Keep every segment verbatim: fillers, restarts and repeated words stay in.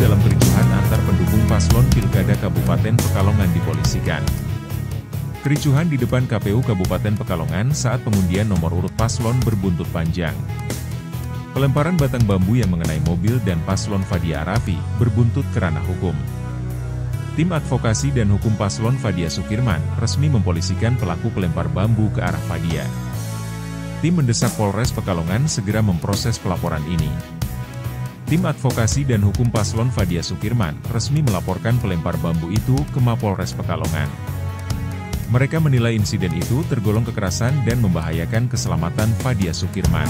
dalam kericuhan antar pendukung paslon Pilkada Kabupaten Pekalongan dipolisikan. Kericuhan di depan K P U Kabupaten Pekalongan saat pengundian nomor urut paslon berbuntut panjang. Pelemparan batang bambu yang mengenai mobil dan paslon Fadia Arafi berbuntut ke ranah hukum. Tim Advokasi dan Hukum Paslon Fadia Sukirman resmi mempolisikan pelaku pelempar bambu ke arah Fadia. Tim mendesak Polres Pekalongan segera memproses pelaporan ini. Tim Advokasi dan Hukum Paslon Fadia Sukirman resmi melaporkan pelempar bambu itu ke Mapolres Pekalongan. Mereka menilai insiden itu tergolong kekerasan dan membahayakan keselamatan Fadia Sukirman.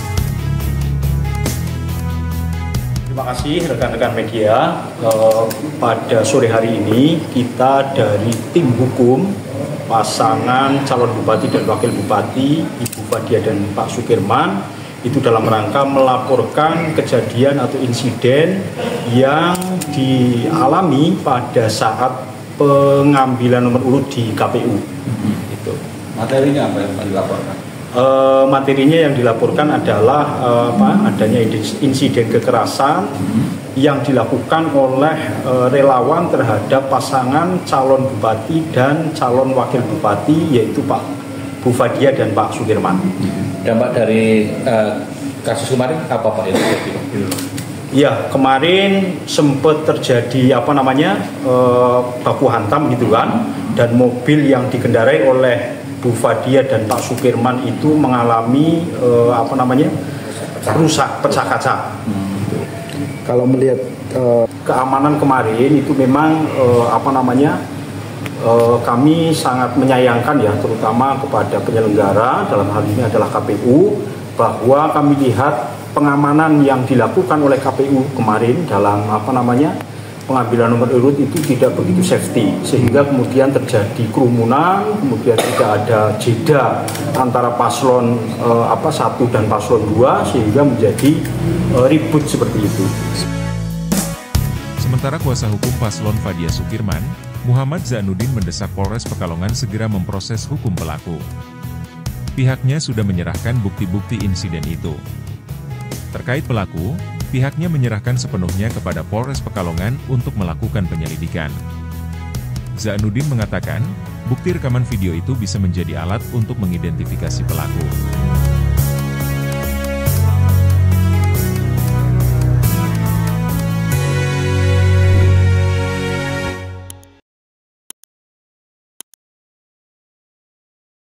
Terima kasih rekan-rekan media. Eh, pada sore hari ini kita dari tim hukum pasangan calon bupati dan wakil bupati Ibu Fadia dan Pak Sukirman itu dalam rangka melaporkan kejadian atau insiden yang dialami pada saat pengambilan nomor urut di K P U. Hmm. Itu. Materinya apa yang dilaporkan? E, materinya yang dilaporkan adalah e, apa, adanya insiden kekerasan hmm. yang dilakukan oleh e, relawan terhadap pasangan calon bupati dan calon wakil bupati, yaitu Pak Bu Fadia dan Pak Sukirman. Dampak dari e, kasus kemarin apa Pak? Ya, kemarin sempat terjadi apa namanya eh, baku hantam gitu kan, dan mobil yang dikendarai oleh Bu Fadia dan Pak Sukirman itu mengalami eh, apa namanya rusak, pecah kaca. Hmm. Kalau melihat eh, keamanan kemarin itu memang eh, apa namanya eh, kami sangat menyayangkan ya, terutama kepada penyelenggara, dalam hal ini adalah K P U, bahwa kami lihat pengamanan yang dilakukan oleh K P U kemarin dalam apa namanya pengambilan nomor urut itu tidak begitu safety, sehingga kemudian terjadi kerumunan, kemudian tidak ada jeda antara paslon eh, apa satu dan paslon dua, sehingga menjadi eh, ribut seperti itu. Sementara kuasa hukum paslon Fadia Sukirman, Muhammad Zainuddin, mendesak Polres Pekalongan segera memproses hukum pelaku. Pihaknya sudah menyerahkan bukti-bukti insiden itu. Terkait pelaku, pihaknya menyerahkan sepenuhnya kepada Polres Pekalongan untuk melakukan penyelidikan. Zainuddin mengatakan, bukti rekaman video itu bisa menjadi alat untuk mengidentifikasi pelaku.